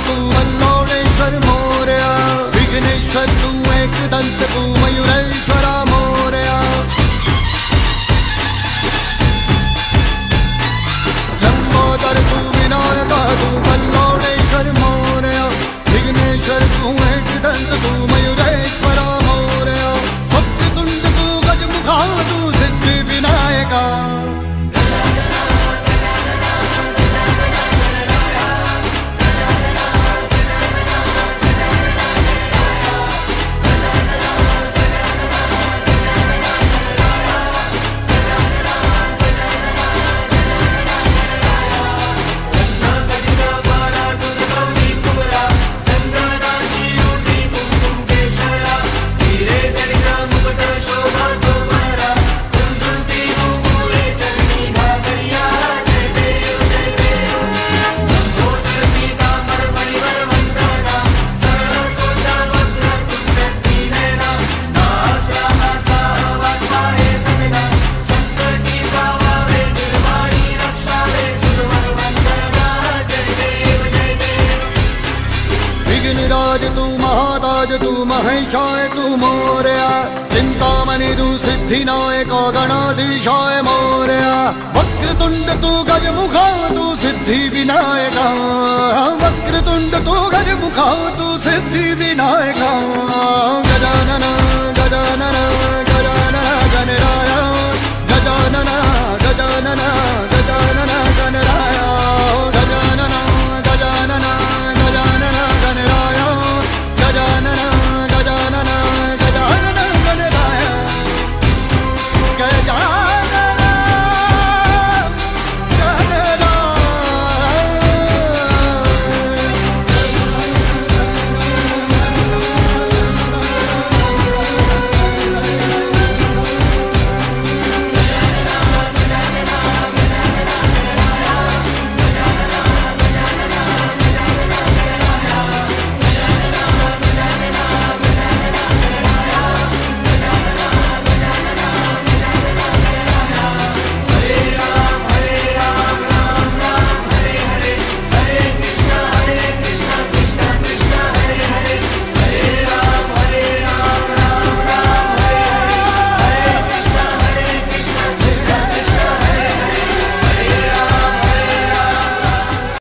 तू वल्लोळेश्वर मोरया, विघ्नेश्वर तू एकदंत तू मयूरेश्वरा मोरया। लंबोदर तू विनायका तू वल्लोळेश्वर मोरया, विघ्नेश्वर तू एकदंत तू मयूरेश्वरा मोरया। वक्रतुंड तू गजमुखा तू सिद्धि विनायका। विघ्नराज तू महाताज तू महेशाय तू मोरया, चिंतामणि तू सिद्धिनायक गणाधीशाय मोरया। वक्रतुंड तू गजमुखा तू सिद्धि विनायका, वक्रतुंड तू गजमुखा तू सिद्धि विनायका। गजानन गजानन